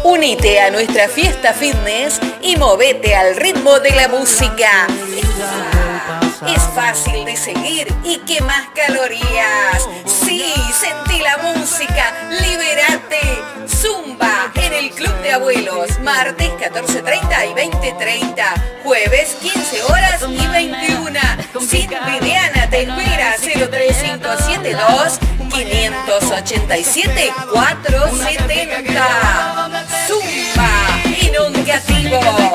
Unite a nuestra fiesta fitness y movete al ritmo de la música. Es fácil de seguir y quemás calorías. Sí, sentí la música, liberate. Zumba en el Club de Abuelos, martes 14:30 y 20:30, jueves 15 horas y 21. Sid Viviana te espera. 03572 587 470. Zumba y nunca activo.